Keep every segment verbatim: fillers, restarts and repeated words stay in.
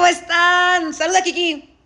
¿cómo están? Saluda, Kiki.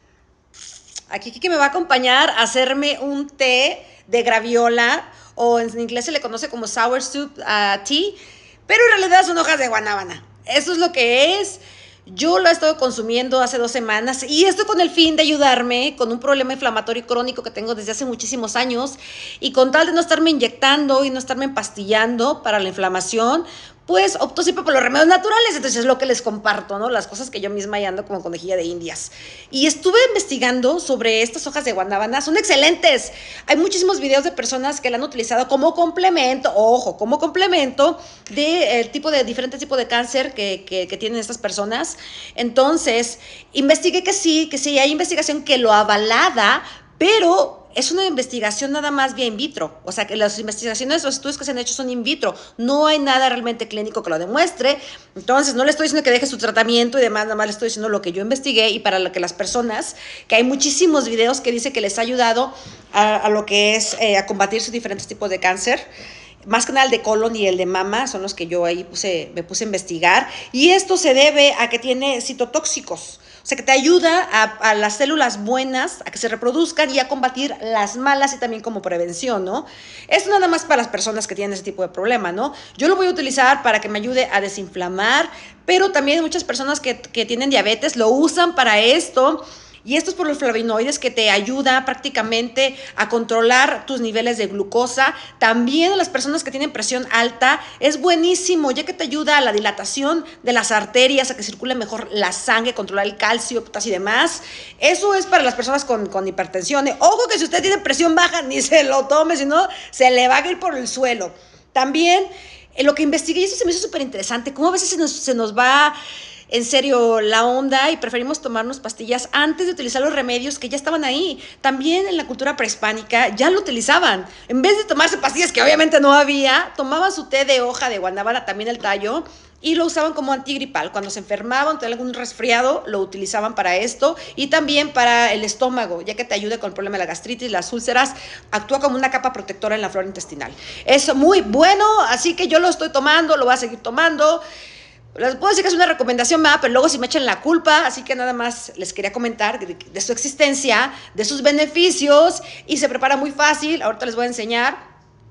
Aquí Kiki me va a acompañar a hacerme un té de graviola, o en inglés se le conoce como sour soup uh, tea, pero en realidad son hojas de guanábana. Eso es lo que es. Yo lo he estado consumiendo hace dos semanas y esto con el fin de ayudarme con un problema inflamatorio crónico que tengo desde hace muchísimos años, y con tal de no estarme inyectando y no estarme empastillando para la inflamación, pues opto siempre por los remedios naturales. Entonces es lo que les comparto, ¿no? Las cosas que yo misma ya ando como conejilla de indias. Y estuve investigando sobre estas hojas de guanábana, son excelentes. Hay muchísimos videos de personas que la han utilizado como complemento, ojo, como complemento de el tipo de diferentes tipos de cáncer que, que, que tienen estas personas. Entonces, investigué que sí, que sí, hay investigación que lo avalada, pero es una investigación nada más vía in vitro. O sea, que las investigaciones, los estudios que se han hecho son in vitro. No hay nada realmente clínico que lo demuestre. Entonces, no le estoy diciendo que deje su tratamiento y demás, nada más le estoy diciendo lo que yo investigué, y para lo que las personas, que hay muchísimos videos que dice que les ha ayudado a, a lo que es eh, a combatir sus diferentes tipos de cáncer. Más que nada el de colon y el de mama son los que yo ahí puse, me puse a investigar. Y esto se debe a que tiene citotóxicos. O sea, que te ayuda a, a las células buenas a que se reproduzcan y a combatir las malas, y también como prevención, ¿no? Esto nada más para las personas que tienen ese tipo de problema, ¿no? Yo lo voy a utilizar para que me ayude a desinflamar, pero también muchas personas que, que tienen diabetes lo usan para esto. Y esto es por los flavonoides, que te ayuda prácticamente a controlar tus niveles de glucosa. También a las personas que tienen presión alta es buenísimo, ya que te ayuda a la dilatación de las arterias, a que circule mejor la sangre, controlar el calcio, potasio y demás. Eso es para las personas con, con hipertensión. Ojo que si usted tiene presión baja, ni se lo tome, si no se le va a ir por el suelo. También en lo que investigué, y eso se me hizo súper interesante, cómo a veces se nos, se nos va en serio la onda y preferimos tomarnos pastillas antes de utilizar los remedios que ya estaban ahí. También en la cultura prehispánica ya lo utilizaban. En vez de tomarse pastillas, que obviamente no había, tomaban su té de hoja de guanábana, también el tallo, y lo usaban como antigripal. Cuando se enfermaban, tenían algún resfriado, lo utilizaban para esto, y también para el estómago, ya que te ayuda con el problema de la gastritis, las úlceras. Actúa como una capa protectora en la flora intestinal. Es muy bueno, así que yo lo estoy tomando, lo voy a seguir tomando. Les puedo decir que es una recomendación, ¿verdad? Pero luego si me echan la culpa, así que nada más les quería comentar de, de su existencia, de sus beneficios, y se prepara muy fácil. Ahorita les voy a enseñar.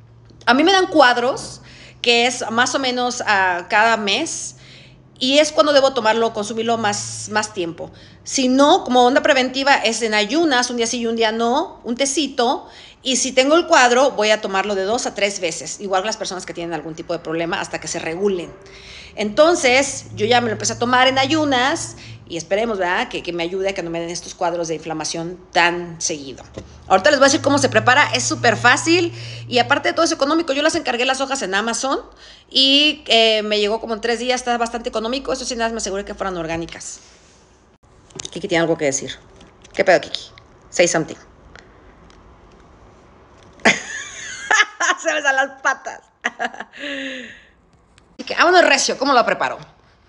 A mí me dan cuadros, que es más o menos uh, cada mes, y es cuando debo tomarlo, consumirlo más, más tiempo. Si no, como onda preventiva, es en ayunas, un día sí y un día no, un tecito. Y si tengo el cuadro, voy a tomarlo de dos a tres veces, igual que las personas que tienen algún tipo de problema, hasta que se regulen. Entonces, yo ya me lo empecé a tomar en ayunas, y esperemos, ¿verdad?, que, que me ayude a que no me den estos cuadros de inflamación tan seguido. Ahorita les voy a decir cómo se prepara, es súper fácil, y aparte de todo es económico. Yo las encargué las hojas en Amazon, y eh, me llegó como en tres días, está bastante económico. Eso sí, nada más me aseguré que fueran orgánicas. Kiki tiene algo que decir. ¿Qué pedo, Kiki? Say something. Se me salen las patas. Así que vámonos recio, ¿cómo lo preparo?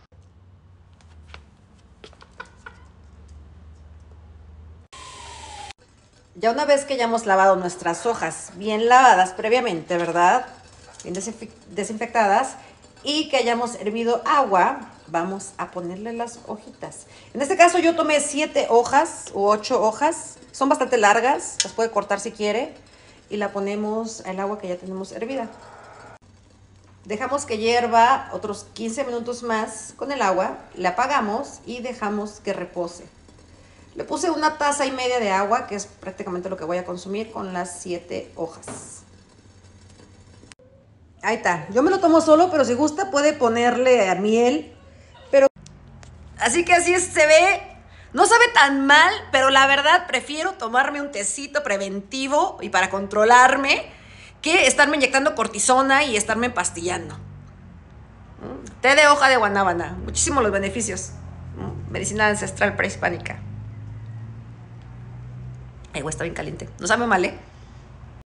Ya una vez que ya hemos lavado nuestras hojas, bien lavadas previamente, ¿verdad? Bien desinfe desinfectadas, y que hayamos hervido agua, vamos a ponerle las hojitas. En este caso yo tomé siete hojas u ocho hojas, son bastante largas, las puede cortar si quiere, y la ponemos al agua que ya tenemos hervida. Dejamos que hierva otros quince minutos más con el agua, la apagamos y dejamos que repose. Le puse una taza y media de agua, que es prácticamente lo que voy a consumir con las siete hojas. Ahí está. Yo me lo tomo solo, pero si gusta puede ponerle miel. Pero así que así es, se ve. No sabe tan mal, pero la verdad prefiero tomarme un tecito preventivo y para controlarme, que estarme inyectando cortisona y estarme empastillando. ¿Mm? Té de hoja de guanábana. Muchísimos los beneficios. ¿Mm? Medicina ancestral prehispánica. Ay, güey, está bien caliente. No sabe mal, ¿eh?